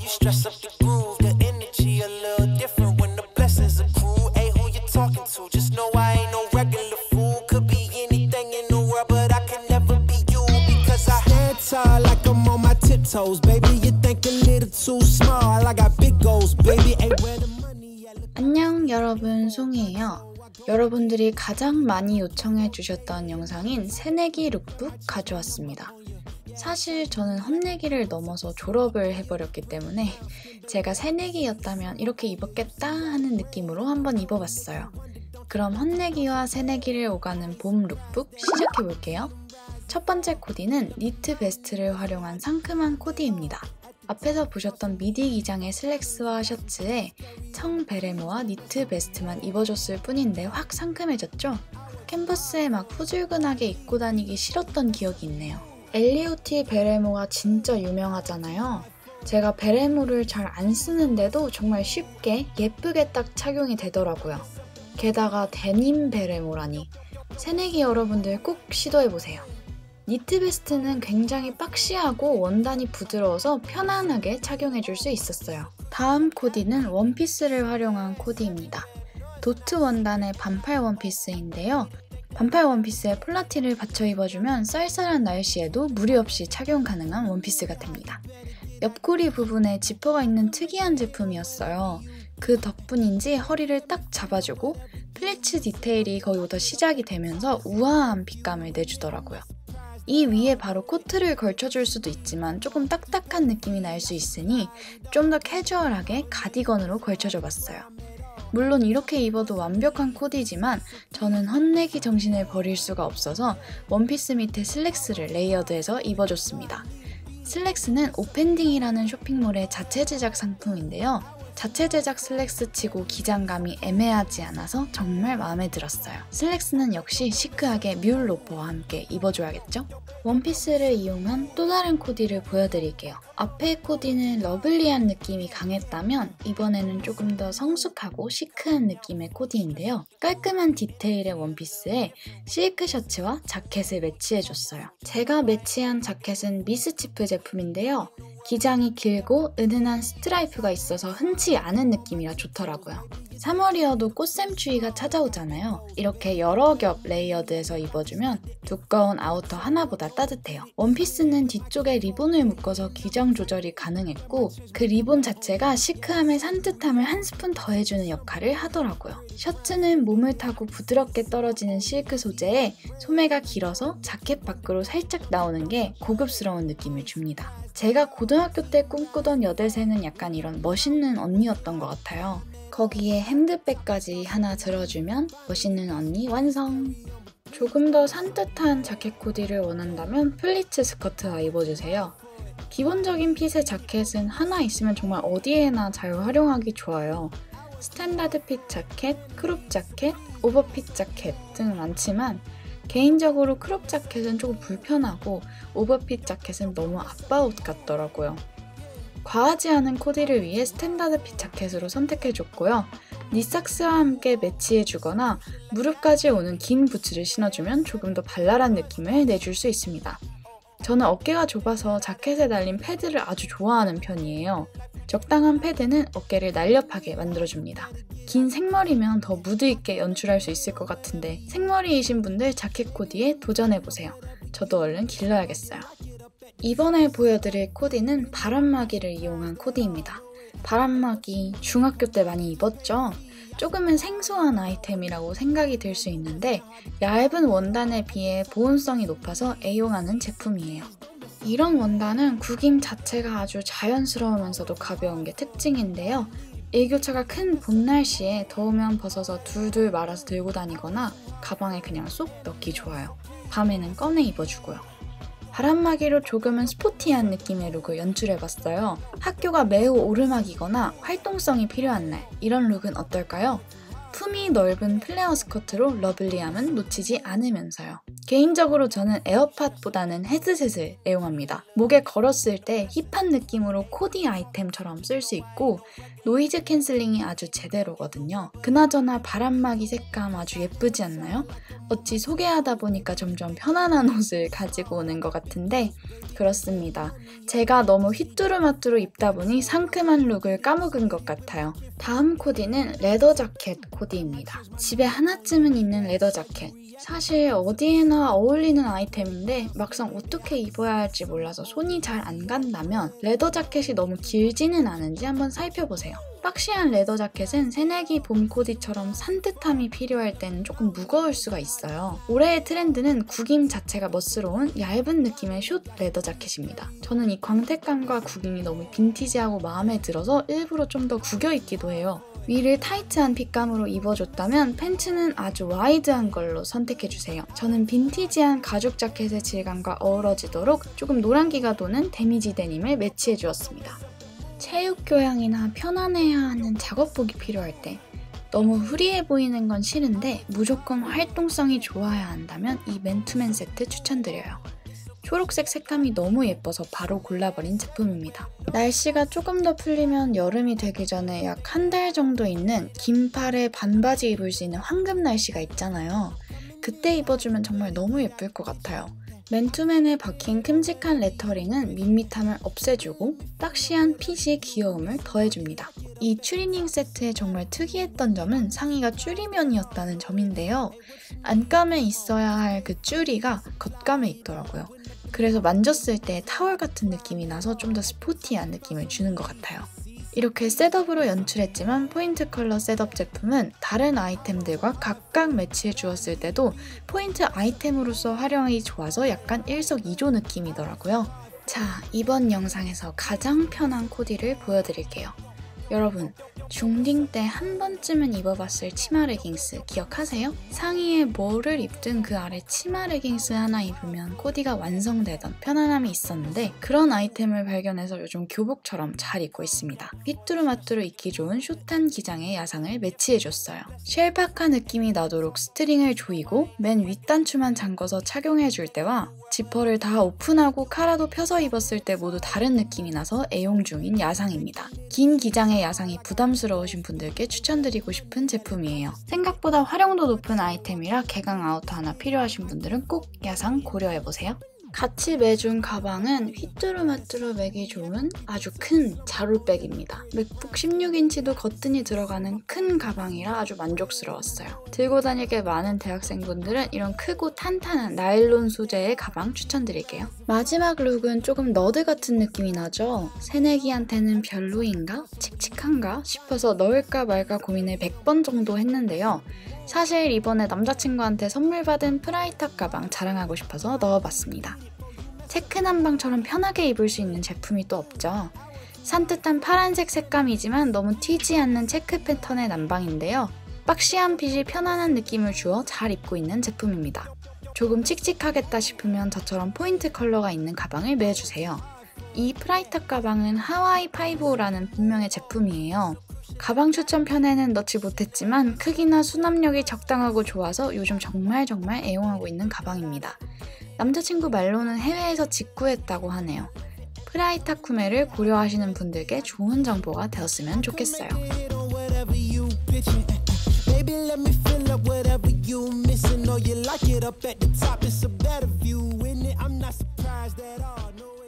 stress up the groove, the energy a little different when the blessings accrue. Hey, who you talking to? Just know I ain't no regular fool. Could be anything in the world, but I can never be you because I stand tall like I'm on my tiptoes, baby. You think a little too small. I got big goals, baby. Ain't where the money at. 안녕 여러분, 송이에요. 여러분들이 가장 많이 요청해 주셨던 영상인 새내기 룩북 가져왔습니다. 사실 저는 헛내기를 넘어서 졸업을 해버렸기 때문에 제가 새내기였다면 이렇게 입었겠다 하는 느낌으로 한번 입어봤어요. 그럼 헛내기와 새내기를 오가는 봄 룩북 시작해볼게요. 첫 번째 코디는 니트 베스트를 활용한 상큼한 코디입니다. 앞에서 보셨던 미디 기장의 슬랙스와 셔츠에 청 베레모와 니트 베스트만 입어줬을 뿐인데 확 상큼해졌죠? 캔버스에 막 후줄근하게 입고 다니기 싫었던 기억이 있네요. 엘리오티 베레모가 진짜 유명하잖아요. 제가 베레모를 잘 안 쓰는데도 정말 쉽게 예쁘게 딱 착용이 되더라고요. 게다가 데님 베레모라니. 새내기 여러분들 꼭 시도해보세요. 니트 베스트는 굉장히 박시하고 원단이 부드러워서 편안하게 착용해줄 수 있었어요. 다음 코디는 원피스를 활용한 코디입니다. 도트 원단의 반팔 원피스인데요. 반팔 원피스에 폴라티를 받쳐 입어주면 쌀쌀한 날씨에도 무리 없이 착용 가능한 원피스가 됩니다. 옆구리 부분에 지퍼가 있는 특이한 제품이었어요. 그 덕분인지 허리를 딱 잡아주고 플리츠 디테일이 거기부터 시작이 되면서 우아한 핏감을 내주더라고요. 이 위에 바로 코트를 걸쳐줄 수도 있지만 조금 딱딱한 느낌이 날 수 있으니 좀 더 캐주얼하게 가디건으로 걸쳐줘 봤어요. 물론 이렇게 입어도 완벽한 코디지만 저는 헛내기 정신을 버릴 수가 없어서 원피스 밑에 슬랙스를 레이어드해서 입어줬습니다. 슬랙스는 오펜딩이라는 쇼핑몰의 자체 제작 상품인데요. 자체 제작 슬랙스 치고 기장감이 애매하지 않아서 정말 마음에 들었어요. 슬랙스는 역시 시크하게 뮬 로퍼와 함께 입어줘야겠죠? 원피스를 이용한 또 다른 코디를 보여드릴게요. 앞의 코디는 러블리한 느낌이 강했다면 이번에는 조금 더 성숙하고 시크한 느낌의 코디인데요. 깔끔한 디테일의 원피스에 실크 셔츠와 자켓을 매치해줬어요. 제가 매치한 자켓은 미스치프 제품인데요. 기장이 길고 은은한 스트라이프가 있어서 흔치 않은 느낌이라 좋더라고요. 3월이어도 꽃샘추위가 찾아오잖아요. 이렇게 여러 겹 레이어드해서 입어주면 두꺼운 아우터 하나보다 따뜻해요. 원피스는 뒤쪽에 리본을 묶어서 기장 조절이 가능했고 그 리본 자체가 시크함에 산뜻함을 한 스푼 더해주는 역할을 하더라고요. 셔츠는 몸을 타고 부드럽게 떨어지는 실크 소재에 소매가 길어서 자켓 밖으로 살짝 나오는 게 고급스러운 느낌을 줍니다. 제가 고등학교 때 꿈꾸던 여대생은 약간 이런 멋있는 언니였던 것 같아요. 거기에 핸드백까지 하나 들어주면 멋있는 언니 완성! 조금 더 산뜻한 자켓 코디를 원한다면 플리츠 스커트와 입어주세요. 기본적인 핏의 자켓은 하나 있으면 정말 어디에나 잘 활용하기 좋아요. 스탠다드 핏 자켓, 크롭 자켓, 오버핏 자켓 등 많지만 개인적으로 크롭 자켓은 조금 불편하고 오버핏 자켓은 너무 아빠옷 같더라고요. 과하지 않은 코디를 위해 스탠다드 핏 자켓으로 선택해줬고요. 니삭스와 함께 매치해주거나 무릎까지 오는 긴 부츠를 신어주면 조금 더 발랄한 느낌을 내줄 수 있습니다. 저는 어깨가 좁아서 자켓에 달린 패드를 아주 좋아하는 편이에요. 적당한 패드는 어깨를 날렵하게 만들어줍니다. 긴 생머리면 더 무드있게 연출할 수 있을 것 같은데 생머리이신 분들 자켓 코디에 도전해보세요. 저도 얼른 길러야겠어요. 이번에 보여드릴 코디는 바람막이를 이용한 코디입니다. 바람막이 중학교 때 많이 입었죠? 조금은 생소한 아이템이라고 생각이 들 수 있는데 얇은 원단에 비해 보온성이 높아서 애용하는 제품이에요. 이런 원단은 구김 자체가 아주 자연스러우면서도 가벼운 게 특징인데요. 일교차가 큰 봄 날씨에 더우면 벗어서 둘둘 말아서 들고 다니거나 가방에 그냥 쏙 넣기 좋아요. 밤에는 꺼내 입어주고요. 바람막이로 조금은 스포티한 느낌의 룩을 연출해봤어요. 학교가 매우 오르막이거나 활동성이 필요한 날, 이런 룩은 어떨까요? 품이 넓은 플레어 스커트로 러블리함은 놓치지 않으면서요. 개인적으로 저는 에어팟보다는 헤드셋을 애용합니다. 목에 걸었을 때 힙한 느낌으로 코디 아이템처럼 쓸 수 있고 노이즈 캔슬링이 아주 제대로거든요. 그나저나 바람막이 색감 아주 예쁘지 않나요? 어찌 소개하다 보니까 점점 편안한 옷을 가지고 오는 것 같은데 그렇습니다. 제가 너무 휘뚜루마뚜루 입다 보니 상큼한 룩을 까먹은 것 같아요. 다음 코디는 레더 자켓 코디입니다. 집에 하나쯤은 있는 레더 자켓. 사실 어디에나 어울리는 아이템인데 막상 어떻게 입어야 할지 몰라서 손이 잘 안 간다면 레더 자켓이 너무 길지는 않은지 한번 살펴보세요. 박시한 레더 자켓은 새내기 봄 코디처럼 산뜻함이 필요할 때는 조금 무거울 수가 있어요. 올해의 트렌드는 구김 자체가 멋스러운 얇은 느낌의 숏 레더 자켓입니다. 저는 이 광택감과 구김이 너무 빈티지하고 마음에 들어서 일부러 좀 더 구겨 입기도 해요. 위를 타이트한 핏감으로 입어줬다면 팬츠는 아주 와이드한 걸로 선택해주세요. 저는 빈티지한 가죽 자켓의 질감과 어우러지도록 조금 노란기가 도는 데미지 데님을 매치해주었습니다. 체육 교양이나 편안해야 하는 작업복이 필요할 때 너무 후리해 보이는 건 싫은데 무조건 활동성이 좋아야 한다면 이 맨투맨 세트 추천드려요. 초록색 색감이 너무 예뻐서 바로 골라버린 제품입니다. 날씨가 조금 더 풀리면 여름이 되기 전에 약 한 달 정도 있는 긴팔에 반바지 입을 수 있는 황금 날씨가 있잖아요. 그때 입어주면 정말 너무 예쁠 것 같아요. 맨투맨에 박힌 큼직한 레터링은 밋밋함을 없애주고 박시한 핏이 귀여움을 더해줍니다. 이 추리닝 세트의 정말 특이했던 점은 상의가 쭈리면이었다는 점인데요. 안감에 있어야 할 그 쭈리가 겉감에 있더라고요. 그래서 만졌을 때 타월 같은 느낌이 나서 좀 더 스포티한 느낌을 주는 것 같아요. 이렇게 셋업으로 연출했지만 포인트 컬러 셋업 제품은 다른 아이템들과 각각 매치해 주었을 때도 포인트 아이템으로서 활용이 좋아서 약간 일석이조 느낌이더라고요. 자, 이번 영상에서 가장 편한 코디를 보여드릴게요. 여러분, 중딩 때 한 번쯤은 입어봤을 치마 레깅스 기억하세요? 상의에 뭐를 입든 그 아래 치마 레깅스 하나 입으면 코디가 완성되던 편안함이 있었는데 그런 아이템을 발견해서 요즘 교복처럼 잘 입고 있습니다. 휘뚜루마뚜루 입기 좋은 숏한 기장의 야상을 매치해줬어요. 쉘파카 느낌이 나도록 스트링을 조이고 맨 윗단추만 잠궈서 착용해줄 때와 지퍼를 다 오픈하고 카라도 펴서 입었을 때 모두 다른 느낌이 나서 애용 중인 야상입니다. 긴 기장의 야상이 부담스러우신 분들께 추천드리고 싶은 제품이에요. 생각보다 활용도 높은 아이템이라 개강 아우터 하나 필요하신 분들은 꼭 야상 고려해보세요. 같이 매준 가방은 휘뚜루마뚜루 매기 좋은 아주 큰 자루백입니다. 맥북 16인치도 거뜬히 들어가는 큰 가방이라 아주 만족스러웠어요. 들고 다니기 많은 대학생분들은 이런 크고 탄탄한 나일론 소재의 가방 추천드릴게요. 마지막 룩은 조금 너드 같은 느낌이 나죠? 새내기한테는 별로인가? 칙칙한가? 싶어서 넣을까 말까 고민을 100번 정도 했는데요. 사실 이번에 남자친구한테 선물 받은 프라이탑 가방 자랑하고 싶어서 넣어봤습니다. 체크 남방처럼 편하게 입을 수 있는 제품이 또 없죠. 산뜻한 파란색 색감이지만 너무 튀지 않는 체크 패턴의 남방인데요. 박시한 핏이 편안한 느낌을 주어 잘 입고 있는 제품입니다. 조금 칙칙하겠다 싶으면 저처럼 포인트 컬러가 있는 가방을 매주세요. 이 프라이탑 가방은 하와이 5라는 본명의 제품이에요. 가방 추천편에는 넣지 못했지만 크기나 수납력이 적당하고 좋아서 요즘 정말 애용하고 있는 가방입니다. 남자친구 말로는 해외에서 직구했다고 하네요. 프라이탑 구매를 고려하시는 분들께 좋은 정보가 되었으면 좋겠어요. Baby, let me fill up whatever you missing or you like it up at the top. It's a better view in it. I'm not surprised at all. No.